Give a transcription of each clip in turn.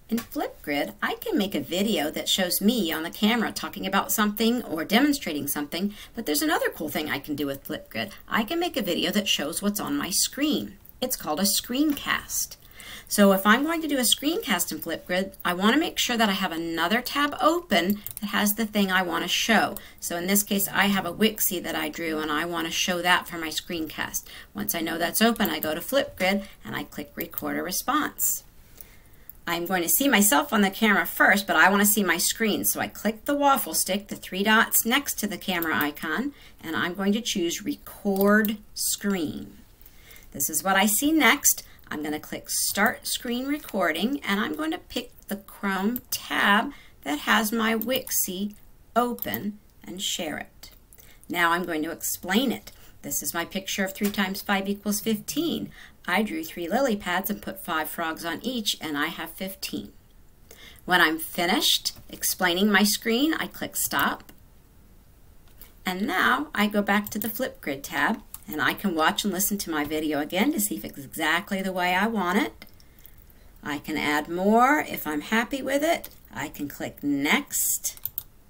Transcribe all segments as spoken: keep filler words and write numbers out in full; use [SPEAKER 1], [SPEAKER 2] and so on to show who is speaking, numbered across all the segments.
[SPEAKER 1] In Flipgrid, I can make a video that shows me on the camera talking about something or demonstrating something, but there's another cool thing I can do with Flipgrid. I can make a video that shows what's on my screen. It's called a screencast. So if I'm going to do a screencast in Flipgrid, I want to make sure that I have another tab open that has the thing I want to show. So in this case, I have a Wixie that I drew and I want to show that for my screencast. Once I know that's open, I go to Flipgrid and I click Record a Response. I'm going to see myself on the camera first, but I want to see my screen. So I click the waffle stick, the three dots next to the camera icon, and I'm going to choose Record Screen. This is what I see next. I'm going to click Start Screen Recording, and I'm going to pick the Chrome tab that has my Wixie open and share it. Now I'm going to explain it. This is my picture of three times five equals fifteen. I drew three lily pads and put five frogs on each, and I have fifteen. When I'm finished explaining my screen, I click Stop. And now I go back to the Flipgrid tab, and I can watch and listen to my video again to see if it's exactly the way I want it. I can add more if I'm happy with it. I can click Next.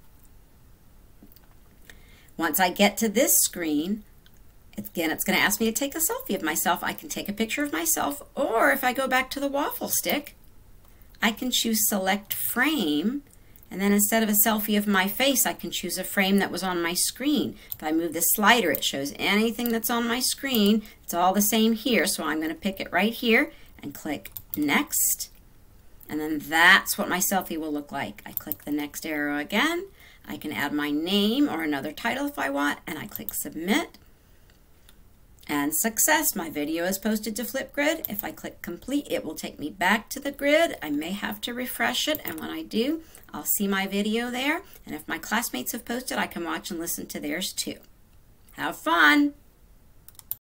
[SPEAKER 1] Once I get to this screen, again, it's going to ask me to take a selfie of myself. I can take a picture of myself, or if I go back to the waffle stick, I can choose Select Frame, and then instead of a selfie of my face, I can choose a frame that was on my screen. If I move the slider, it shows anything that's on my screen. It's all the same here, so I'm going to pick it right here and click Next, and then that's what my selfie will look like. I click the next arrow again. I can add my name or another title if I want, and I click Submit. And success, my video is posted to Flipgrid. If I click Complete, it will take me back to the grid. I may have to refresh it, and when I do, I'll see my video there. And if my classmates have posted, I can watch and listen to theirs too. Have fun!